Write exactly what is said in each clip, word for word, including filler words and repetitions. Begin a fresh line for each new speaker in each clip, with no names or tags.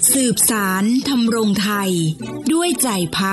สืบสารทำรงไทยด้วยใจพัก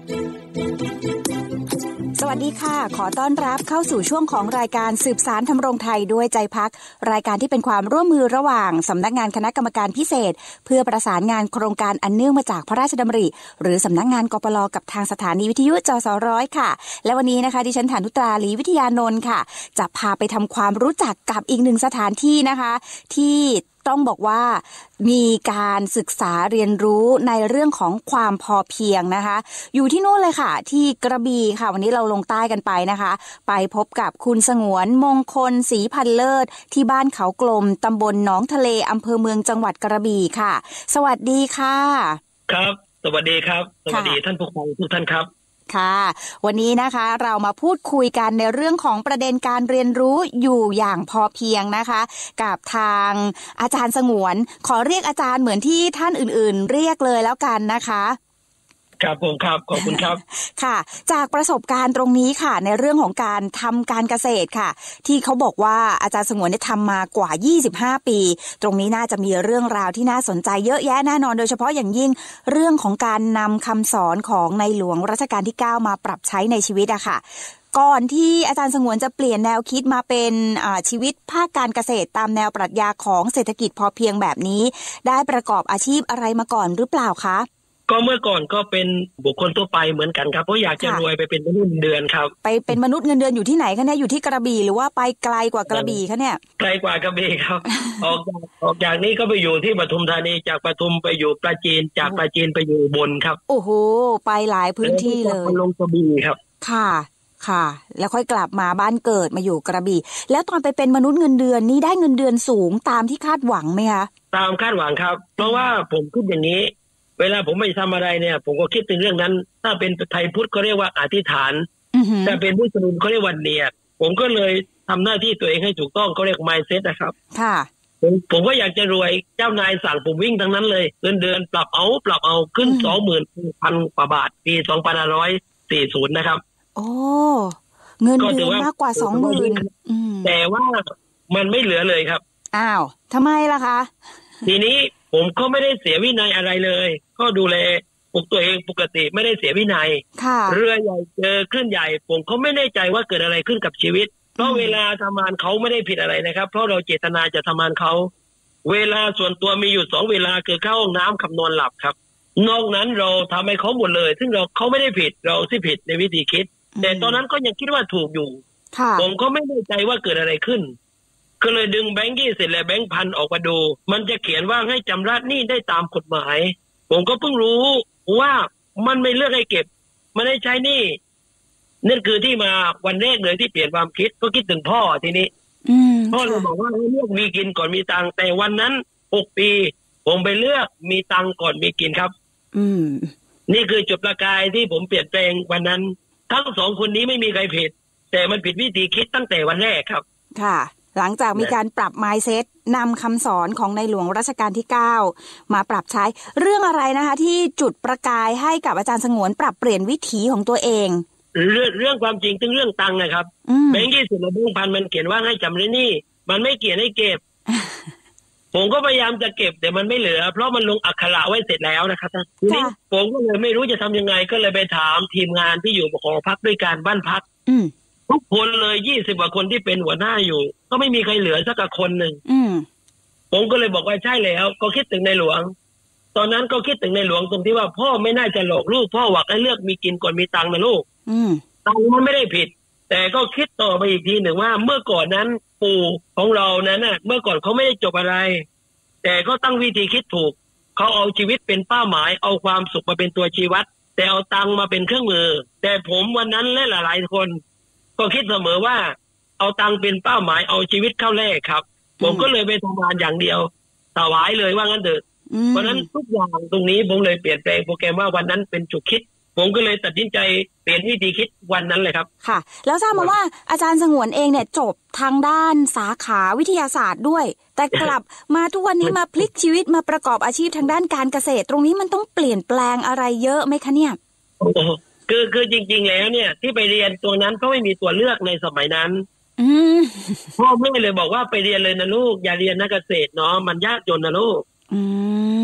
สวัสดีค่ะขอต้อนรับเข้าสู่ช่วงของรายการสืบสารทำรงไทยด้วยใจพักรายการที่เป็นความร่วมมือระหว่างสำนักงานคณะกรรมการพิเศษเพื่อประสานงานโครงการอันเนื่องมาจากพระราชดำริหรือสำนักงานกปลกับทางสถานีวิทยุจสร้อยค่ะและวันนี้นะคะดิฉันฐานุตราลีวิทยานนท์ค่ะจะพาไปทำความรู้จักกับอีกหนึ่งสถานที่นะคะที่ต้องบอกว่ามีการศึกษาเรียนรู้ในเรื่องของความพอเพียงนะคะอยู่ที่นู่นเลยค่ะที่กระบี่ค่ะวันนี้เราลงใต้กันไปนะคะไปพบกับคุณสงวนมงคลศรีพันเลิศที่บ้านเขากลมตำบลหนองทะเลอำเภอเมืองจังหวัดกระบี่ค่ะสวัสดีค่ะ
ครับสวัสดีครับสวัสดีท่านผู้ฟังทุกท่านครับ
ค่ะวันนี้นะคะเรามาพูดคุยกันในเรื่องของประเด็นการเรียนรู้อยู่อย่างพอเพียงนะคะกับทางอาจารย์สงวนขอเรียกอาจารย์เหมือนที่ท่านอื่นๆเรียกเลยแล้วกันนะคะ
ครับผมครับขอบคุณครับ
ค่ะจากประสบการณ์ตรงนี้ค่ะในเรื่องของการทำการเกษตรค่ะที่เขาบอกว่าอาจารย์สงวนได้ทำมากว่ายี่สิบห้าปีตรงนี้น่าจะมีเรื่องราวที่น่าสนใจเยอะแยะแน่นอนโดยเฉพาะอย่างยิ่งเรื่องของการนำคำสอนของในหลวงรัชกาลที่เก้ามาปรับใช้ในชีวิตอะค่ะก่อนที่อาจารย์สงวนจะเปลี่ยนแนวคิดมาเป็นชีวิตภาคการเกษตรตามแนวปรัชญาของเศรษฐกิจพอเพียงแบบนี้ได้ประกอบอาชีพอะไรมาก่อนหรือเปล่าคะ
ก็เมื่อก่อนก็เป็นบุคคลทั่วไปเหมือนกันครับเพราะอยากจะรวยไปเป็นมนุษย์เงินเดือนครับ
ไปเป็นมนุษย์เงินเดือนอยู่ที่ไหนคะเนี่ยอยู่ที่กระบี่หรือว่าไปไกลกว่ากระบี่คะเนี่ย
ไกลกว่ากระบี่ครับ ออกจากออกจากนี้ก็ไปอยู่ที่ปทุมธานีจากปทุมไปอยู่ปราจีนจากปราจีนไปอยู่บนครับ
โอ้โหไปหลายพื้นที่เลย
ลงกระบี่ครับ
ค่ะค่ะแล้วค่อยกลับมาบ้านเกิดมาอยู่กระบี่แล้วตอนไปเป็นมนุษย์เงินเดือนนี่ได้เงินเดือนสูงตามที่คาดหวังไหมคะ
ตามคาดหวังครับเพราะว่าผมคิดอย่างนี้เวลาผมไม่ทำอะไรเนี่ยผมก็คิดถึงเรื่องนั้นถ้าเป็นไทยพุทธเขาเรียกว่าอธิษฐานแต่เป็นมุสลิมเขาเรียกว่าเนียดผมก็เลยทำหน้าที่ตัวเองให้ถูกต้องเขาเรียก mindset นะครับค่ะผมผมก็อยากจะรวยเจ้านายสั่งผมวิ่งทั้งนั้นเลยเงินเดือนปรับเอาปรับเอาขึ้น สองหมื่นพัน กว่าบาทปีสองพันห้าร้อยสี่สิบนะครับ
โอ้เงินเดือนมากกว่า สองหมื่น อืม
แต่ว่ามันไม่เหลือเลยครับ
อ้าวทำไมล่ะคะ
ทีนี้ผมก็ไม่ได้เสียวินัยอะไรเลยก็ดูแลปกตัวเองปกติไม่ได้เสียวินัยเรือใหญ่เจอคลื่นใหญ่ผมก็ไม่แน่ใจว่าเกิดอะไรขึ้นกับชีวิตเพราะเวลาทำงานเขาไม่ได้ผิดอะไรนะครับเพราะเราเจตนาจะทำงานเขาเวลาส่วนตัวมีอยู่สองเวลาคือเข้าห้องน้ำกับนอนหลับครับนอกนั้นเราทำให้เขาหมดเลยซึ่งเราเขาไม่ได้ผิดเราที่ผิดในวิธีคิดแต่ตอนนั้นก็ยังคิดว่าถูกอยู่ผมก็ไม่แน่ใจว่าเกิดอะไรขึ้นก็เลยดึงแบงค์ยี่สิบและแบงค์พันออกมาดูมันจะเขียนว่าให้ชำระหนี้ได้ตามกฎหมายผมก็เพิ่งรู้ว่ามันไม่เลือกให้เก็บมันให้ใช้หนี้นั่นคือที่มาวันแรกเลยที่เปลี่ยนความคิดก็คิดถึงพ่อทีนี้พ่อเลยบอกว่าให้เลือกมีกินก่อนมีตังค์แต่วันนั้นหกปีผมไปเลือกมีตังค์ก่อนมีกินครับอืมนี่คือจุดประกายที่ผมเปลี่ยนแปลงวันนั้นทั้งสองคนนี้ไม่มีใครผิดแต่มันผิดวิธีคิดตั้งแต่วันแรกครับ
ค่ะหลังจากมีการปรับ mindset นำคำสอนของในหลวงรัชกาลที่เก้ามาปรับใช้เรื่องอะไรนะคะที่จุดประกายให้กับอาจารย์สงวนปรับเปลี่ยนวิถีของตัวเอง
เรื่องเรื่องความจริงถึงเรื่องตังค์นะครับแบงค์ยี่สิบและแบงค์พันมันเขียนว่าให้จำระหนี้มันไม่เขียนให้เก็บ ผมก็พยายามจะเก็บแต่มันไม่เหลือเพราะมันลงอักขระไว้เสร็จแล้วนะครับทีนี้ผมก็เลยไม่รู้จะทำยังไงก็เลยไปถามทีมงานที่อยู่หอพักด้วยการบ้านพักทุกคนเลยยี่สิบกว่าคนที่เป็นหัวหน้าอยู่ก็ไม่มีใครเหลือสักคนหนึ่งผมก็เลยบอกว่าใช่แล้วก็คิดถึงในหลวงตอนนั้นก็คิดถึงในหลวงตรงที่ว่าพ่อไม่น่าจะหลอกลูกพ่อหวังให้เลือกมีกินก่อนมีตังค์นะลูกตังค์มันไม่ได้ผิดแต่ก็คิดต่อไปอีกทีหนึ่งว่าเมื่อก่อนนั้นปู่ของเรานั้นน่ะเมื่อก่อนเขาไม่ได้จบอะไรแต่ก็ตั้งวิธีคิดถูกเขาเอาชีวิตเป็นเป้าหมายเอาความสุขมาเป็นตัวชี้วัดแต่เอาตังค์มาเป็นเครื่องมือแต่ผมวันนั้นและหลายๆคนก็คิดเสมอว่าเอาตังค์เป็นเป้าหมายเอาชีวิตเข้าแลกครับผมก็เลยไปทำงานอย่างเดียวถวายเลยว่างั้นเถอะเพราะนั้นทุกอย่างตรงนี้ผมเลยเปลี่ยนแปลงโปรแกรมว่าวันนั้นเป็นจุดคิดผมก็เลยตัดสินใจเปลี่ยนวิธีคิดวันนั้นเลยครับ
ค่ะแล้วทราบมาว่าอาจารย์สงวนเองเนี่ยจบทางด้านสาขาวิทยาศาสตร์ด้วยแต่กลับมาทุกวันนี้มาพลิกชีวิตมาประกอบอาชีพทางด้านการเกษตรตรงนี้มันต้องเปลี่ยนแปลงอะไรเยอะไหมคะเนี่ย
คือคือจริงๆแล้วเนี่ยที่ไปเรียนตัวนั้นก็ไม่มีตัวเลือกในสมัยนั้นพ่อแม่เลยบอกว่าไปเรียนเลยนะลูกอย่าเรียนนักเกษตรเนาะมันยากจนนะลูก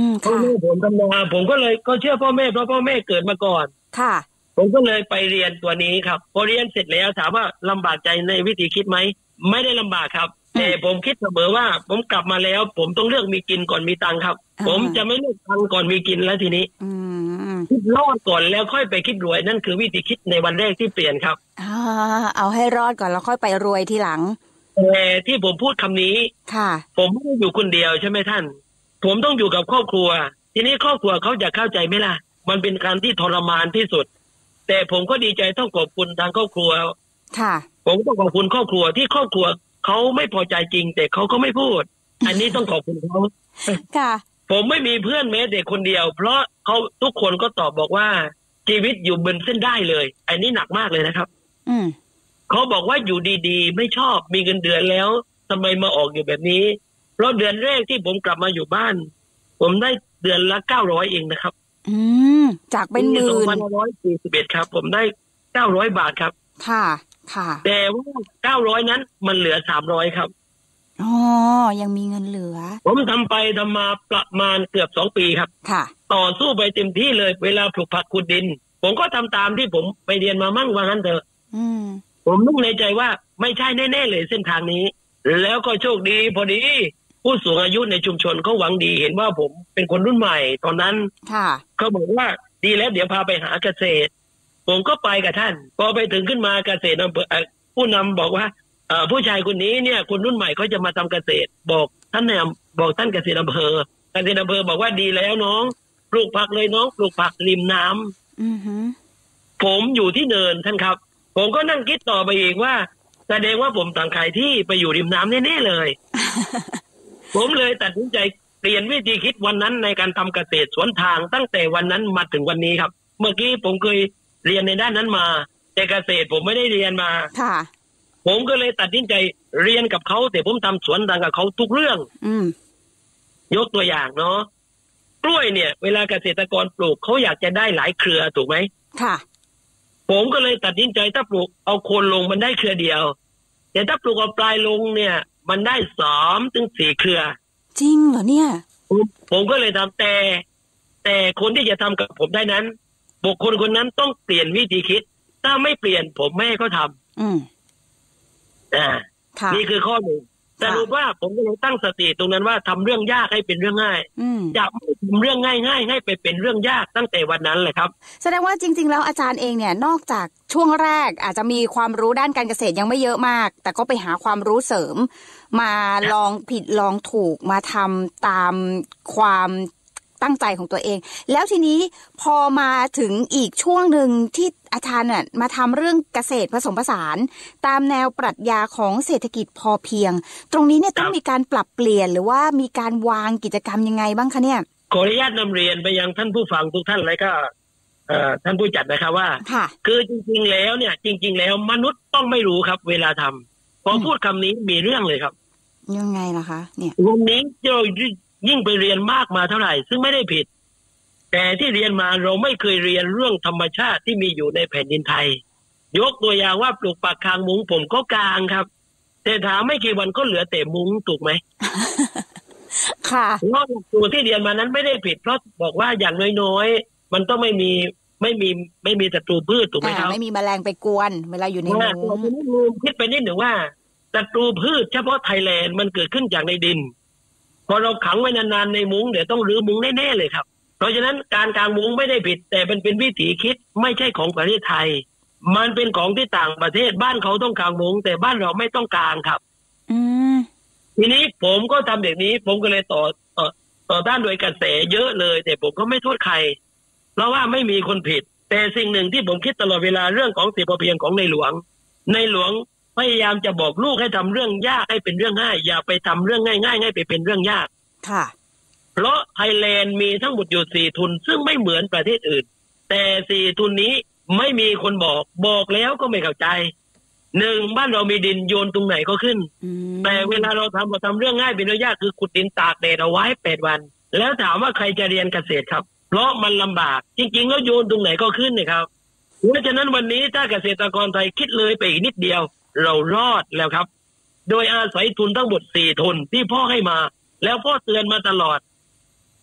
พ่อแม่ผมทำนาผมก็เลยก็เชื่อพ่อแม่เพราะพ่อแม่เกิดมาก่อน
ค่ะ
ผมก็เลยไปเรียนตัวนี้ครับพอเรียนเสร็จแล้วถามว่าลำบากใจในวิธีคิดไหมไม่ได้ลำบากครับแต่ผมคิดเสมอว่าผมกลับมาแล้วผมต้องเลือกมีกินก่อนมีตังค์ครับผมจะไม่เลือกตังค์ก่อนมีกินแล้วทีนี้คิดรอดก่อนแล้วค่อยไปคิดรวยนั่นคือวิธีคิดในวันแรกที่เปลี่ยนครับ
อ่าเอาให้รอดก่อนแล้วค่อยไปรวยทีหลัง
แต่ที่ผมพูดคำนี้
ค่ะ
ผมไม่ได้อยู่คนเดียวใช่ไหมท่านผมต้องอยู่กับครอบครัวทีนี้ครอบครัวเขาจะเข้าใจไหมล่ะมันเป็นการที่ทรมานที่สุดแต่ผมก็ดีใจต้องขอบคุณทางครอบครัว
ค่ะ
ผมต้องขอบคุณครอบครัวที่ครอบครัวเขาไม่พอใจจริงแต่เขาก็ไม่พูดอันนี้ต้องขอบคุณเขา
ค่ะ
ผมไม่มีเพื่อนแม้แต่คนเดียวเพราะเขาทุกคนก็ตอบบอกว่าชีวิตอยู่บนเส้นได้เลยอันนี้หนักมากเลยนะครับ
อืม
เขาบอกว่าอยู่ดีๆไม่ชอบมีเงินเดือนแล้วทำไมมาออกอยู่แบบนี้เพราะเดือนแรกที่ผมกลับมาอยู่บ้านผมได้เดือนละเก้าร้อยเองนะครับ
อืมจากเป็นหมื่น
สองพันห้าร้อยสี่สิบเอ็ดครับผมได้เก้าร้อยบาทครับ
ค่ะค่ะ
แต่ว่าเก้าร้อยนั้นมันเหลือสามร้อยครับ
อ๋อยังมีเงินเหลือ
ผมทำไปทำมาประมาณเกือบสองปีครับ
ค่ะ
ต่อสู้ไปเต็มที่เลยเวลาปลูกผักขุดดินผมก็ทำตามที่ผมไปเรียนมามั่งว่างั้นเถอะ
อืม
ผมนึกในใจว่าไม่ใช่แน่ๆเลยเส้นทางนี้แล้วก็โชคดีพอดีผู้สูงอายุในชุมชนเขาหวังดีเห็นว่าผมเป็นคนรุ่นใหม่ตอนนั้น
ค่ะ
เขาบอกว่าดีแล้วเดี๋ยวพาไปหาเกษตรผมก็ไปกับท่านพอไปถึงขึ้นมาเกษตรอำเภอผู้นำบอกว่าผู้ชายคนนี้เนี่ยคนรุ่นใหม่เขาจะมาทำเกษตรบอกท่านเนี่ยบอกท่านเกษตรอำเภอเกษตรอำเภอบอกว่าดีแล้วน้องปลูกผักเลยน้องปลูกผักริมน้
ำอือฮึ
ผมอยู่ที่เนินท่านครับผมก็นั่งคิดต่อไปอีกว่าแสดงว่าผมต่างขายที่ไปอยู่ริมน้ำแน่ๆเลย ผมเลยตัดสินใจเปลี่ยนวิธีคิดวันนั้นในการทำเกษตรสวนทางตั้งแต่วันนั้นมาถึงวันนี้ครับเมื่อกี้ผมเคยเรียนในด้านนั้นมาแต่เกษตรผมไม่ได้เรียนมา
ค่ะ
ผมก็เลยตัดสินใจเรียนกับเขาแต่ผมทำสวนทางกับเขาทุกเรื่อง
อืม
ยกตัวอย่างเนาะกล้วยเนี่ยเวลาเกษตรกรปลูกเขาอยากจะได้หลายเครือถูกไหม
ค่ะ
ผมก็เลยตัดสินใจถ้าปลูกเอาโคนลงมันได้เครือเดียวแต่ถ้าปลูกเอาปลายลงเนี่ยมันได้สามถึงสี่เครือ
จริงเหรอเนี่ย
ผมก็เลยทำแต่แต่คนที่จะทำกับผมได้นั้นบุคคลคนนั้นต้องเปลี่ยนวิธีคิดถ้าไม่เปลี่ยนผมไม่ให้เขาทำ
อืม
อ่านี่คือข้อหนึ่งสรุปว่าผมก็เลยตั้งสติตรงนั้นว่าทำเรื่องยากให้เป็นเรื่องง่ายจะไม่ทำเรื่องง่ายง่ายให้ไปเป็นเรื่องยากตั้งแต่วันนั้นเลยครับ
แสดงว่าจริงๆแล้วอาจารย์เองเนี่ยนอกจากช่วงแรกอาจจะมีความรู้ด้านการเกษตรยังไม่เยอะมากแต่ก็ไปหาความรู้เสริมมาลองผิดลองถูกมาทำตามความตั้งใจของตัวเองแล้วทีนี้พอมาถึงอีกช่วงหนึ่งที่อาจารย์น่ะมาทำเรื่องเกษตรผสมผสานตามแนวปรัชญาของเศรษฐกิจพอเพียงตรงนี้เนี่ยต้องมีการปรับเปลี่ยนหรือว่ามีการวางกิจกรรมยังไงบ้างคะเนี่ย
ขออนุญาตนำเรียนไปยังท่านผู้ฟังทุกท่านเลยก็ท่านผู้จัดนะครับว่าคือจริงๆแล้วเนี่ยจริงๆแล้วมนุษย์ต้องไม่รู้ครับเวลาทำพอพูดคำนี้มีเรื่องเลยครับ
ยังไงล่ะคะเนี่ย
วันนี้เรายิ่งไปเรียนมากมาเท่าไหร่ซึ่งไม่ได้ผิดแต่ที่เรียนมาเราไม่เคยเรียนเรื่องธรรมชาติที่มีอยู่ในแผ่นดินไทยยกตัวอย่างว่าปลูกปักคางมุ้งผมก็กางครับแต่ถามไม่กี่วันก็เหลือแต่มุ้งถูกไหม
ค่ะ
เพราะตัวที่เรียนมานั้นไม่ได้ผิดเพราะบอกว่าอย่างน้อยๆมันต้องไม่มีไม่มีไม่มีศัตรูพืชถูกไหมครับ
ไม่มีแมลงไปกวนเวลาอยู่ในมุ้
งคิดไปนิดหนึ่งว่าศัตรูพืชเฉพาะไทยแลนด์มันเกิดขึ้นจากในดินพอเราขังไว้นานๆในมุ้งเดี๋ยวต้องรื้อมุ้งแน่ๆเลยครับเพราะฉะนั้นการกางมุ้งไม่ได้ผิดแต่มันเป็นวิถีคิดไม่ใช่ของประเทศไทยมันเป็นของที่ต่างประเทศบ้านเขาต้องกางมุ้งแต่บ้านเราไม่ต้องกางครับ
อืม
ทีนี้ผมก็ทำแบบนี้ผมก็เลยต่อต่อต่อต้านโดยกระแสเยอะเลยแต่ผมก็ไม่โทษใครเพราะว่าไม่มีคนผิดแต่สิ่งหนึ่งที่ผมคิดตลอดเวลาเรื่องของเสรีพอเพียงของในหลวงในหลวงพยายามจะบอกลูกให้ทำเรื่องยากให้เป็นเรื่องง่ายอย่าไปทำเรื่องง่ายๆให้ไปเป็นเรื่องยาก
ค่ะ
เพราะไทยแลนด์มีทั้งหมดอยู่สี่ทุนซึ่งไม่เหมือนประเทศอื่นแต่สี่ทุนนี้ไม่มีคนบอกบอกแล้วก็ไม่เข้าใจหนึ่งบ้านเรามีดินโยนตรงไหนก็ขึ้นแต่เวลาเราทำเราทำเรื่องง่ายเป็นเรื่องยากคือขุดดินตากแดดเอาไว้แปดวันแล้วถามว่าใครจะเรียนเกษตรครับเพราะมันลำบากจริงๆแล้วโยนตรงไหนก็ขึ้นนะครับเพราะฉะนั้นวันนี้ถ้าเกษตรกรไทยคิดเลยไปอีกนิดเดียวเรารอดแล้วครับโดยอาศัยทุนทั้งหมดสี่ทุนที่พ่อให้มาแล้วพ่อเตือนมาตลอด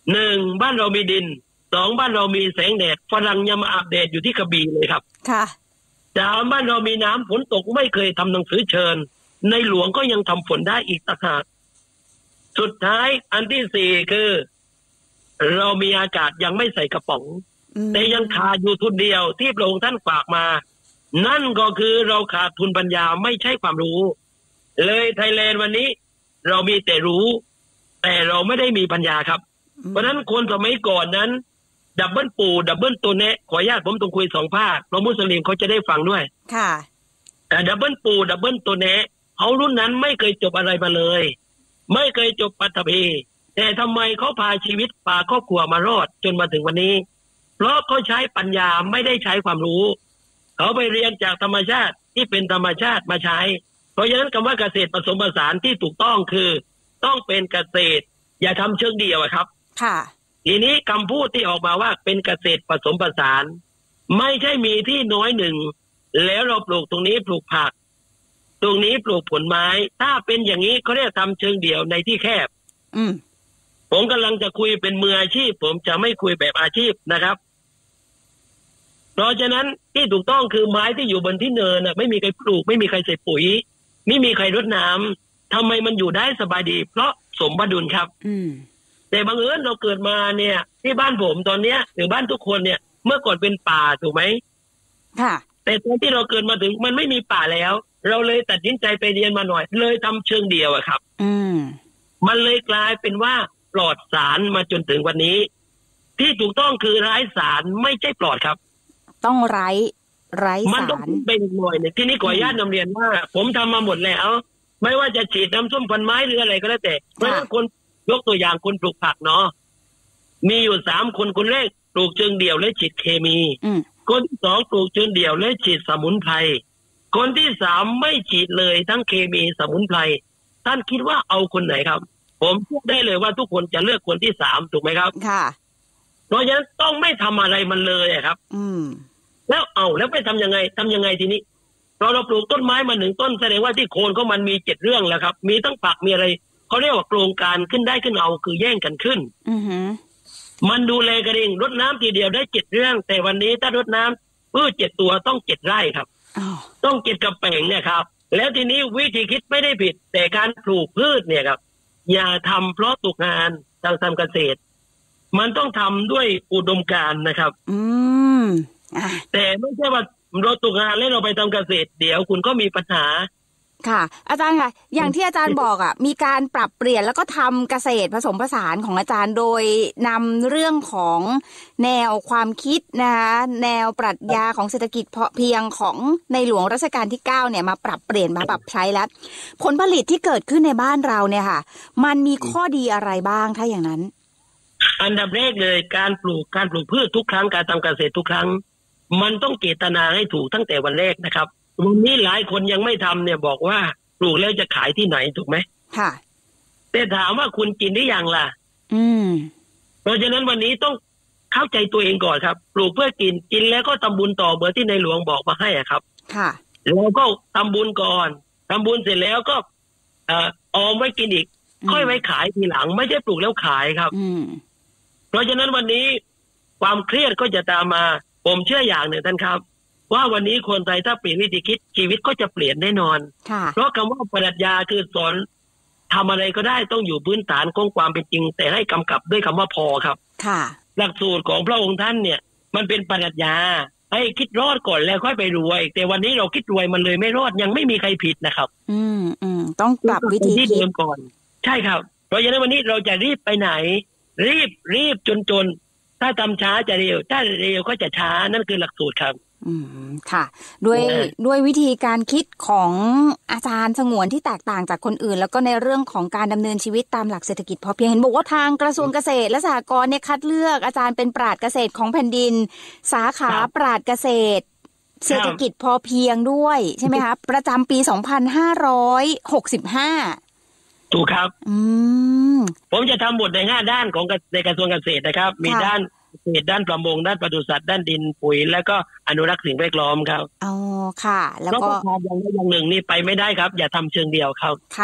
หนึ่งบ้านเรามีดินสองบ้านเรามีแสงแดดฝรั่งยังมาอาบแดดอยู่ที่กระบี่เลยครับ
ค่ะ
สามบ้านเรามีน้ำฝนตกไม่เคยทำหนังสือเชิญในหลวงก็ยังทำฝนได้อีกต่างหากสุดท้ายอันที่สี่คือเรามีอากาศยังไม่ใส่กระป๋องแต่ยังขาดอยู่ทุนเดียวที่พระองค์ท่านฝากมานั่นก็คือเราขาดทุนปัญญาไม่ใช่ความรู้เลยไทยแลนด์วันนี้เรามีแต่รู้แต่เราไม่ได้มีปัญญาครับเพราะนั้นคนสมัยก่อนนั้นดับเบิลปูดับเบิลตัวเนะขออนุญาตผมต้องคุยสองภาคเพราะมุสลิมเขาจะได้ฟังด้วย
ค่ะ
แต่ดับเบิลปูดับเบิลตัวเนะเขารุ่นนั้นไม่เคยจบอะไรมาเลยไม่เคยจบปัตภีแต่ทำไมเขาพาชีวิตพาครอบครัวมารอดจนมาถึงวันนี้เพราะเขาใช้ปัญญาไม่ได้ใช้ความรู้เขาไปเรียนจากธรรมชาติที่เป็นธรรมชาติมาใช้เพราะฉะนั้นคำว่าเกษตรผสมผสานที่ถูกต้องคือต้องเป็นเกษตรอย่าทำเชิงเดียวครับ
ค่ะ
ทีนี้คำพูดที่ออกมาว่าเป็นเกษตรผสมผสานไม่ใช่มีที่น้อยหนึ่งแล้วเราปลูกตรงนี้ปลูกผักตรงนี้ปลูกผลไม้ถ้าเป็นอย่างนี้เขาเรียกทำเชิงเดี่ยวในที่แคบ
อืม
ผมกำลังจะคุยเป็นมืออาชีพผมจะไม่คุยแบบอาชีพนะครับเพราะฉะนั้นที่ถูกต้องคือไม้ที่อยู่บนที่เนินน่ะไม่มีใครปลูกไม่มีใครใส่ปุ๋ยไม่มีใครรดน้ำทำไมมันอยู่ได้สบายดีเพราะสมดุลครับ
อืม
แต่บังเอิญเราเกิดมาเนี่ยที่บ้านผมตอนเนี้ยหรือบ้านทุกคนเนี่ยเมื่อก่อนเป็นป่าถูกไหม
ค่ะ
แต่ตอนที่เราเกิดมาถึงมันไม่มีป่าแล้วเราเลยตัดสินใจไปเรียนมาหน่อยเลยทำเชิงเดียวอะครับ
อืม
มันเลยกลายเป็นว่าปลอดสารมาจนถึงวันนี้ที่ถูกต้องคือไร้สารไม่ใช่ปลอดครับ
ต้องไร้ไร้สาร
มันต้องเป็นหน่วยเนี่ยที่นี่ขออนุญาตนำเรียนว่าผมทำมาหมดแล้วไม่ว่าจะฉีดน้ำส้มพันไม้หรืออะไรก็แล้วแต่เพราะฉะนั้นคนยกตัวอย่างคนปลูกผักเนาะมีอยู่สามคนคนแรกปลูกเชิงเดี่ยวและฉีดเคมีคนที่สองปลูกเชิงเดี่ยวและฉีดสมุนไพรคนที่สามไม่ฉีดเลยทั้งเคมีสมุนไพรท่านคิดว่าเอาคนไหนครับผมพูดได้เลยว่าทุกคนจะเลือกคนที่สามถูกไหมครับ
ค่ะ
เพราะฉะนั้นต้องไม่ทำอะไรมันเลยครับ
อืม
แล้วเอาแล้วไปทำยังไงทำยังไงทีนี้เราเราปลูกต้นไม้มาหนึ่งต้นแสดงว่าที่โคนก็มันมีเจ็ดเรื่องแล้วครับมีทั้งผักมีอะไรเขาเรียกว่าโครงการขึ้นได้ขึ้นเอาคือแย่งกันขึ้น
อือฮึ
มันดูแลกันเองรดน้ำทีเดียวได้เจ็ดเรื่องแต่วันนี้ถ้ารดน้ำพืชเจ็ดตัวต้องเจ็ดไร่ครับต้องเจ็ดกระแปงเนี่ยครับแล้วทีนี้วิธีคิดไม่ได้ผิดแต่การปลูกพืชเนี่ยครับอย่าทำเพราะตกงานทางทำเกษตรมันต้องทำด้วยอุดมการณ์นะครับ
อืม
แต่ไม่ใช่ว่าเราตกงานแล้วเราไปทำเกษตรเดี๋ยวคุณก็มีปัญหา
ค่ะอาจารย์ค่ะอย่างที่อาจารย์บอกอ่ะมีการปรับเปลี่ยนแล้วก็ทำเกษตรผสมผสานของอาจารย์โดยนำเรื่องของแนวความคิดนะคะแนวปรัชญาของเศรษฐกิจพอเพียงของในหลวงรัชกาลที่เก้าเนี่ยมาปรับเปลี่ยนมาปรับใช้แล้วผลผลิตที่เกิดขึ้นในบ้านเราเนี่ยค่ะมันมีข้อดีอะไรบ้างถ้าอย่างนั้น
อันดับแรกเลยการปลูกการปลูกพืชทุกครั้งการทำเกษตรทุกครั้งมันต้องเจตนาให้ถูกตั้งแต่วันแรกนะครับวันนี้หลายคนยังไม่ทำเนี่ยบอกว่าปลูกแล้วจะขายที่ไหนถูกไหม
ค่ะ
แต่ถามว่าคุณกินได้ยังล่ะ
อืม
เพราะฉะนั้นวันนี้ต้องเข้าใจตัวเองก่อนครับปลูกเพื่อกินกินแล้วก็ทำบุญต่อเบอร์ที่ในหลวงบอกมาให้อ่ะครับ
ค่ะ
แล้วก็ทำบุญก่อนทำบุญเสร็จแล้วก็เอ่อออมไว้กินอีกค่อยไว้ขายทีหลังไม่ใช่ปลูกแล้วขายครับ
อืม
เพราะฉะนั้นวันนี้ความเครียดก็จะตามมาผมเชื่ออย่างหนึ่งท่านครับว่าวันนี้คนไทยถ้าเปลี่ยนวิธีคิดชีวิตก็จะเปลี่ยนแน่นอนเพราะคำว่าปรัชญาคือสอนทำอะไรก็ได้ต้องอยู่พื้นฐานของความเป็นจริงแต่ให้กำกับด้วยคำว่าพอครับ
ค่ะ
หลักสูตรของพระองค์ท่านเนี่ยมันเป็นปรัชญาให้คิดรอดก่อนแล้วค่อยไปรวยแต่วันนี้เราคิดรวยมันเลยไม่รอดยังไม่มีใครผิดนะครับ
อืมอืมต้องปรับวิธีคิดเดิ
มก่อนใช่ครับเพราะฉะนั้นวันนี้เราจะรีบไปไหนรีบรีบจนจนถ้าทำช้าจะเร็วถ้าเร็วก็จะช้านั่นคือหลักสูตรครับ
อืมค่ะด้วยด้วยวิธีการคิดของอาจารย์สงวนที่แตกต่างจากคนอื่นแล้วก็ในเรื่องของการดำเนินชีวิตตามหลักเศรษฐกิจพอเพียงเห็นบอกว่าทางกระทรวงเกษตรและสหกรณ์เนี่ยคัดเลือกอาจารย์เป็นปราชญ์เกษตรของแผ่นดินสาขาปราชญ์เกษตรเศรษฐกิจพอเพียงด้วยใช่ไหมคะประจำปีสองพันห้าร้อยหกสิบห้า
ถูกครับ
อืม
ผมจะทำบทในห้าด้านของในกระทรวงเกษตรนะครับมีด้านเกษตรด้านประมงด้านปศุสัตว์ด้านดินปุ๋ยแล้วก็อนุรักษ์สิ่งแวดล้อมครับ
อ๋อค่ะแล้วก็
อย่างใดอย่างหนึ่งนี่ไปไม่ได้ครับอย่าทำเชิงเดียวครับ
ค่ะ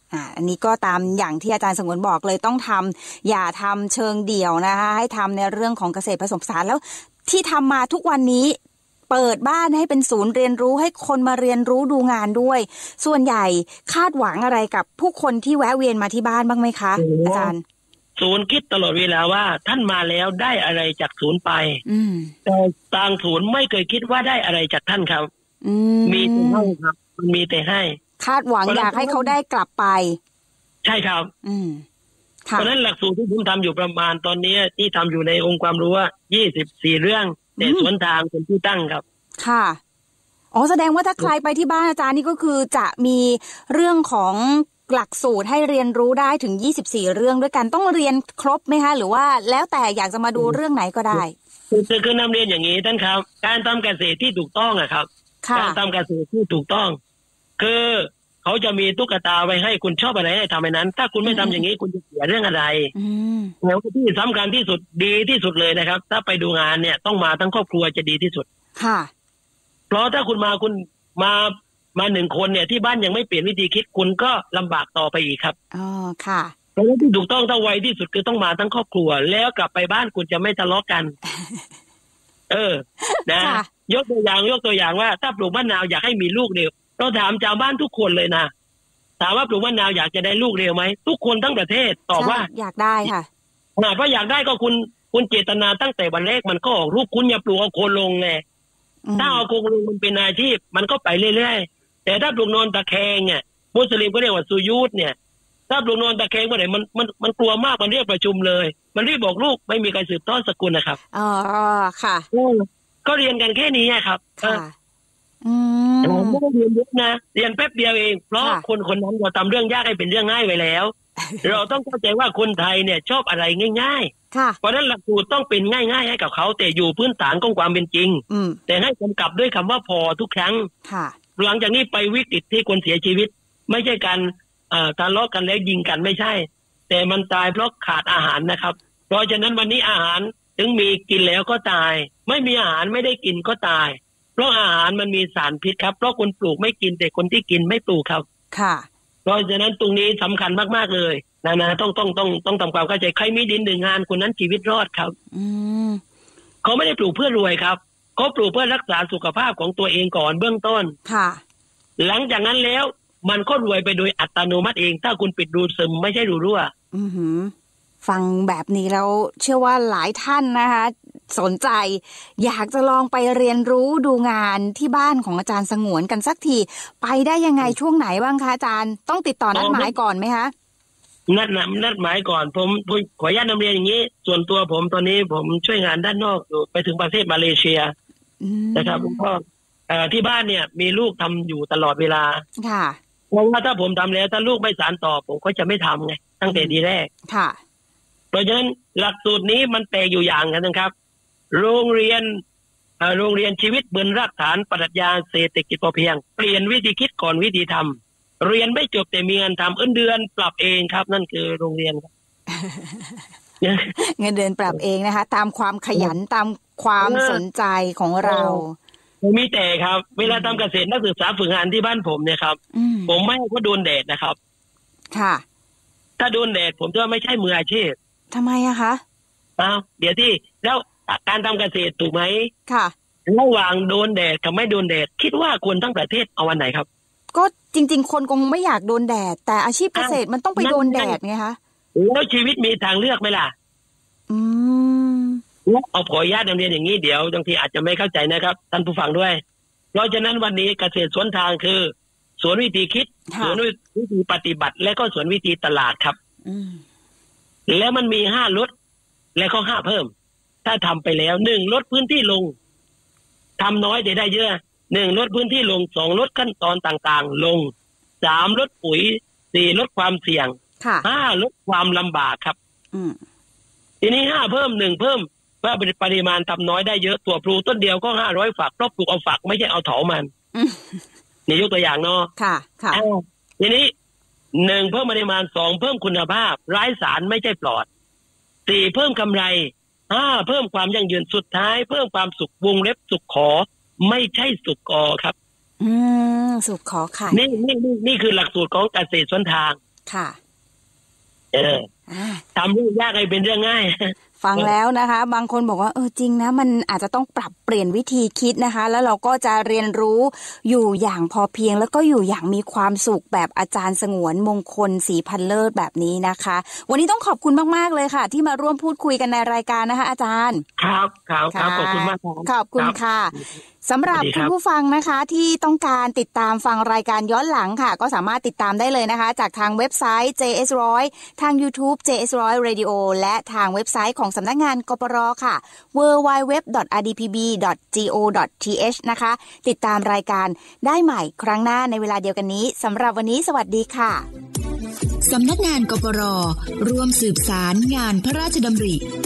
อ่าอันนี้ก็ตามอย่างที่อาจารย์สงวนบอกเลยต้องทำอย่าทำเชิงเดี่ยวนะคะให้ทำในเรื่องของเกษตรผสมผสานแล้วที่ทำมาทุกวันนี้เปิดบ้านให้เป็นศูนย์เรียนรู้ให้คนมาเรียนรู้ดูงานด้วยส่วนใหญ่คาดหวังอะไรกับผู้คนที่แวะเวียนมาที่บ้านบ้างไหมคะอาจารย์
ศูนย์คิดตลอดเวลาว่าท่านมาแล้วได้อะไรจากศูนย์ไปแต่ทางศูนย์ไม่เคยคิดว่าได้อะไรจากท่านครับมีแต่ให้ครับมีแต่ให้
คาดหวังอยากให้เขาได้กลับไป
ใช่ครับ
อืม
เพราะนั้นหลักสูตรที่ผมทำอยู่ประมาณตอนนี้ที่ทำอยู่ในองค์ความรู้ว่ายี่สิบสี่เรื่องแต่สวนทางเป็นที่ตั้งครับ
ค่ะอ๋อแสดงว่าถ้าใครไปที่บ้านอาจารย์นี่ก็คือจะมีเรื่องของหลักสูตรให้เรียนรู้ได้ถึงยี่สิบสี่เรื่องด้วยกันต้องเรียนครบไหมคะหรือว่าแล้วแต่อยากจะมาดูเรื่องไหนก็ได้
คือคือนำเรียนอย่างนี้ท่านครับการทำเกษตรที่ถูกต้องอะครับการทำเกษตรที่ถูกต้องคือเขาจะมีตุ๊กตาไว้ให้คุณชอบอะไรให้ทำไปนั้นถ้าคุณไม่ทำอย่างนี้คุณจะเสียเรื่องอะไรแล้วที่สำคัญที่สุดดีที่สุดเลยนะครับถ้าไปดูงานเนี่ยต้องมาทั้งครอบครัวจะดีที่สุด
ค่ะ
เพราะถ้าคุณมาคุณมามาหนึ่งคนเนี่ยที่บ้านยังไม่เปลี่ยนวิธีคิดคุณก็ลำบากต่อไปอีกครับ
อ๋อค่ะ
เพราะที่ถูกต้องถ้าไวที่สุดคือต้องมาทั้งครอบครัวแล้วกลับไปบ้านคุณจะไม่ทะเลาะกัน เออนะยกตัวอย่างยกตัวอย่างว่าถ้าปลูกมะนาวอยากให้มีลูกเร็วเราถามชาวบ้านทุกคนเลยนะถามว่าปลูกมะนาวอยากจะได้ลูกเร็วไหมทุกคนทั้งประเทศตอบว่า
อยากได้ค่ะ
เพราะอยากได้ก็คุณคุณเจตนาตั้งแต่วันแรกมันก็ออกลูกคุณอย่าปลูกเอาโคนลงไงถ้าเอาโคนลงมันเป็นอาชีพมันก็ไปเรื่อยๆแต่ถ้าปลูกนอนตะแคงเนี่ยมุสลิมก็เรียกว่าสุยูดเนี่ยถ้าปลูกนอนตะแคงเมื่อไหร่มันมันมันกลัวมากมันเรียกประชุมเลยมันรีบบอกลูกไม่มีใครสืบทอดสกุลนะครับ
อ๋อค่ะ
ก็เรียนกันแค่นี้ครับ
ค่ะอืม
ไม่ได้เรียนเยอะนะเรียนแป๊บเดียวเองเพราะคนคนนั้นเราทำเรื่องยากให้เป็นเรื่องง่ายไว้แล้ว เราต้องเข้าใจว่าคนไทยเนี่ยชอบอะไรง่ายๆเพราะนั้นหลักสูตรต้องเป็นง่ายๆให้กับเขาแต่อยู่พื้นฐานของความเป็นจริงแต่ให้กำกับด้วยคำว่าพอทุกครั้งหลังจากนี้ไปวิกฤตที่คนเสียชีวิตไม่ใช่การทะเลาะกันแล้วยิงกันไม่ใช่แต่มันตายเพราะขาดอาหารนะครับเพราะฉะนั้นวันนี้อาหารถึงมีกินแล้วก็ตายไม่มีอาหารไม่ได้กินก็ตายเพราะอาหารมันมีสารพิษครับเพราะคนปลูกไม่กินแต่คนที่กินไม่ปลูกครับ
ค่ะ
เพราะฉะนั้นตรงนี้สำคัญมากๆเลยนะนะต้องต้องต้องต้องทำความเข้าใจใครมีดินหนึ่งงานคนนั้นชีวิตรอดครับ
อืม
เขาไม่ได้ปลูกเพื่อรวยครับเขาปลูกเพื่อรักษาสุขภาพของตัวเองก่อนเบื้องต้น
ค่ะ
หลังจากนั้นแล้วมันก็รวยไปโดยอัตโนมัติเองถ้าคุณปิดรูซึมไม่ใช่รูรั่ว
อือหือฟังแบบนี้แล้วเชื่อว่าหลายท่านนะคะสนใจอยากจะลองไปเรียนรู้ดูงานที่บ้านของอาจารย์สงวนกันสักทีไปได้ยังไงช่วงไหนบ้างคะอาจารย์ต้องติดต่อนัดหมายก่อนไหมคะ
นัดนัดหมายก่อนผมขออนุญาตนำเรียนอย่างนี้ส่วนตัวผมตอนนี้ผมช่วยงานด้านนอกอยู่ไปถึงประเทศมาเลเซียนะครับผมก็ที่บ้านเนี่ยมีลูกทำอยู่ตลอดเวลา
ค่ะ
เพราะว่าถ้าผมทำแล้วถ้าลูกไม่สานต่อผมก็จะไม่ทำไงตั้งแต่ทีแรก
ค่ะ
เพราะฉะนั้นหลักสูตรนี้มันแตกอยู่อย่างกันนะครับโรงเรียนโรงเรียนชีวิตบนรากฐานปรัชญาเศรษฐกิจพอเพียงเปลี่ยนวิธีคิดก่อนวิธีทำเรียนไม่จบแต่มีงานทำเงินเดือนปรับเองครับนั่นคือโรงเรียนครับ
เงินเดือนปรับเองนะคะตามความขยันตามความสนใจของเรา
มีแต่ครับเวลาทำเกษตรนักศึกษาฝึกงานที่บ้านผมเนี่ยครับผมไม่ให้เขาโดนแดดนะครับ
ค่ะ
ถ้าโดนแดดผมจะไม่ใช่มืออาชีพ
ทำไมอะคะ
อ้าวเดี๋ยวที่แล้วการทำเกษตรถูกไหม
ค่ะ
ระหว่างโดนแดดกับไม่โดนแดดคิดว่าคนทั้งประเทศเอาวันไหนครับ
ก็จริงๆคนคงไม่อยากโดนแดดแต่อาชีพเกษตรมันต้องไปโดนแดดไงคะ
แล้วชีวิตมีทางเลือกไหมล่ะ
อืม
เอาขออนุญาตนำเรียนอย่างนี้เดี๋ยวบางทีอาจจะไม่เข้าใจนะครับท่านผู้ฟังด้วยเพราะฉะนั้นวันนี้เกษตรสวนทางคือสวนวิธีคิดสวนวิธีปฏิบัติและก็สวนวิธีตลาดครับแล้วมันมีห้าลดและก็ห้าเพิ่มถ้าทำไปแล้วหนึ่งลดพื้นที่ลงทำน้อยแต่ได้เยอะหนึ่งลดพื้นที่ลงสองลดขั้นตอนต่างๆลงสามลดปุ๋ยสี่ลดความเสี่ยงห้าลดความลำบากครับทีนี้ห้าเพิ่มหนึ่งเพิ่มว่าปริมาณทำน้อยได้เยอะตัวปลูกต้นเดียวก็ห้าร้อยฝักครอบปลูกเอาฝักไม่ใช่เอาเถามันนี่ยกตัวอย่างเนาะ
ค่ะค่ะ
ทีนี้หนึ่งเพิ่มปริมาณสองเพิ่มคุณภาพไร้สารไม่ใช่ปลอดสี่เพิ่มกำไรห้าเพิ่มความยั่งยืนสุดท้ายเพิ่มความสุขวงเล็บสุขขอไม่ใช่สุขกอครับ
อืมสุขขอค่ะ
นี่นี่นี่นี่คือหลักสูตรของเกษตรสวนทาง
ค่ะ
เออทำเรื่องยากให้เป็นเรื่องง่าย
ฟังแล้วนะคะบางคนบอกว่าเออจริงนะมันอาจจะต้องปรับเปลี่ยนวิธีคิดนะคะแล้วเราก็จะเรียนรู้อยู่อย่างพอเพียงแล้วก็อยู่อย่างมีความสุขแบบอาจารย์สงวนมงคลศรีพันเลิศแบบนี้นะคะวันนี้ต้องขอบคุณมากๆเลยค่ะที่มาร่วมพูดคุยกันในรายการนะคะอาจารย์
ครับครับครับขอบคุณมากครับ
ขอบคุณค่ะสำหรับคุณผู้ฟังนะคะที่ต้องการติดตามฟังรายการย้อนหลังค่ะก็สามารถติดตามได้เลยนะคะจากทางเว็บไซต์ เจ เอส หนึ่งร้อย ทาง YouTube เจ เอส หนึ่งร้อย Radio และทางเว็บไซต์ของสำนักงานกปร.ค่ะ ดับเบิลยู ดับเบิลยู ดับเบิลยู ดอท อาร์ ดี พี บี ดอท จี โอ ดอท ที เอช นะคะติดตามรายการได้ใหม่ครั้งหน้าในเวลาเดียวกันนี้สำหรับวันนี้สวัสดีค่ะ
สำนักงานกปร.ร่วมสืบสารงานพระราชดำริ